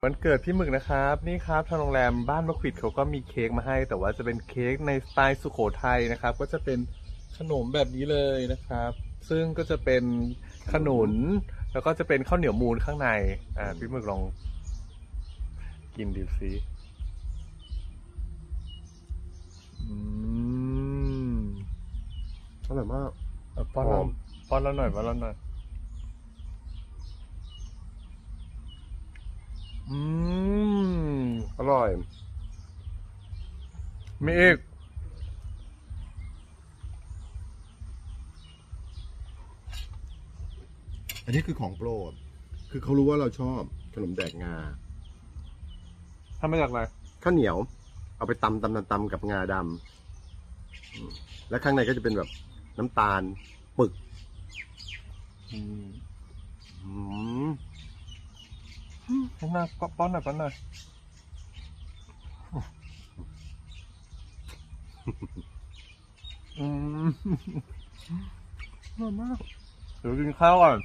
วันเกิดพี่หมึกนะครับนี่ครับทางโรงแรมบ้านมะขวิดเขาก็มีเค้กมาให้แต่ว่าจะเป็นเค้กในสไตล์สุโขทัยนะครับก็จะเป็นขนมแบบนี้เลยนะครับซึ่งก็จะเป็นขนุนแล้วก็จะเป็นข้าวเหนียวมูนข้างในพี่หมึกลองกินดูสิอืมอร่อยมากป้อนเราป้อนเราหน่อยป้อนเราหน่อยอืมอร่อยมีอีกอันนี้คือของโปรดคือเขารู้ว่าเราชอบขนมแดกงาทำมาจากอะไรข้าวเหนียวเอาไปตำกับงาดำและข้างในก็จะเป็นแบบน้ำตาลปึกอืมอืมข้างหน้าป้อนหน่อยป้อนหน่อยอืมอร่อยมากเดี๋ยวกินข้าวก่อน